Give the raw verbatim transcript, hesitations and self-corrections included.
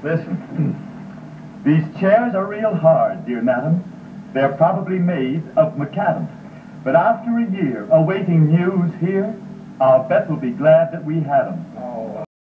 Listen, these chairs are real hard, dear madam. They're probably made of macadam. But after a year awaiting news here, I'll bet we'll be glad that we had 'em.